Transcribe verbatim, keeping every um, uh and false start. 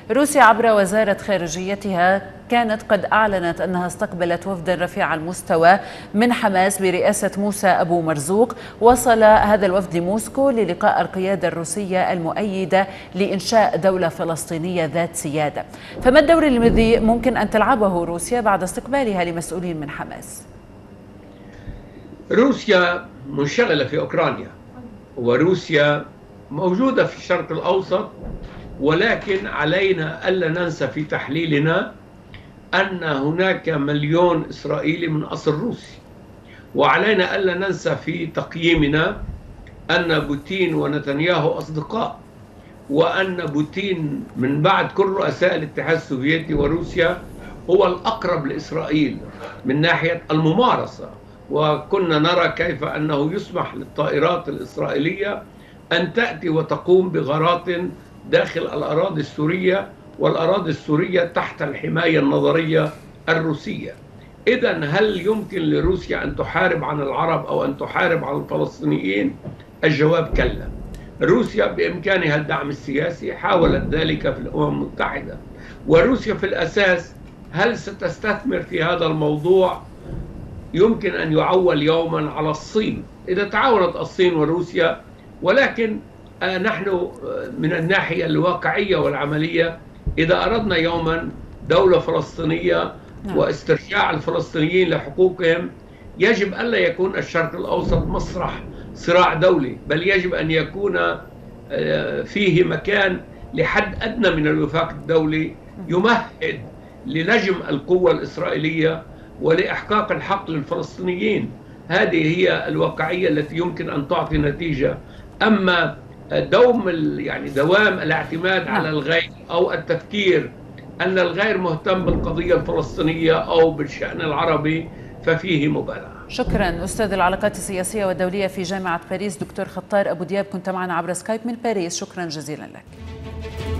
روسيا عبر وزارة خارجيتها كانت قد أعلنت أنها استقبلت وفدا رفيع المستوى من حماس برئاسة موسى أبو مرزوق. وصل هذا الوفد لموسكو للقاء القيادة الروسية المؤيدة لإنشاء دولة فلسطينية ذات سيادة. فما الدور الذي ممكن أن تلعبه روسيا بعد استقبالها لمسؤولين من حماس؟ روسيا منشغلة في أوكرانيا، وروسيا موجودة في الشرق الأوسط، ولكن علينا ألا ننسى في تحليلنا أن هناك مليون إسرائيلي من أصل روسي، وعلينا ألا ننسى في تقييمنا أن بوتين ونتنياهو أصدقاء، وأن بوتين من بعد كل رؤساء الاتحاد السوفيتي وروسيا هو الأقرب لإسرائيل من ناحية الممارسة. وكنا نرى كيف أنه يسمح للطائرات الإسرائيلية أن تأتي وتقوم بغارات داخل الأراضي السورية، والأراضي السورية تحت الحماية النظرية الروسية. إذن هل يمكن لروسيا أن تحارب عن العرب أو أن تحارب عن الفلسطينيين؟ الجواب كلا. روسيا بإمكانها الدعم السياسي، حاولت ذلك في الأمم المتحدة. وروسيا في الأساس هل ستستثمر في هذا الموضوع؟ يمكن أن يعول يوما على الصين إذا تعاونت الصين وروسيا، ولكن نحن من الناحية الواقعية والعملية إذا أردنا يوما دولة فلسطينية واسترجاع الفلسطينيين لحقوقهم، يجب ألا يكون الشرق الأوسط مسرح صراع دولي، بل يجب أن يكون فيه مكان لحد أدنى من الوفاق الدولي يمهد لنجم القوة الإسرائيلية ولإحقاق الحق للفلسطينيين. هذه هي الواقعية التي يمكن أن تعطي نتيجة. أما دوم يعني دوام الاعتماد على الغير أو التفكير أن الغير مهتم بالقضية الفلسطينية أو بالشأن العربي ففيه مبالغة. شكرا. أستاذ العلاقات السياسية والدولية في جامعة باريس دكتور خطار أبو دياب، كنت معنا عبر سكايب من باريس. شكرا جزيلا لك.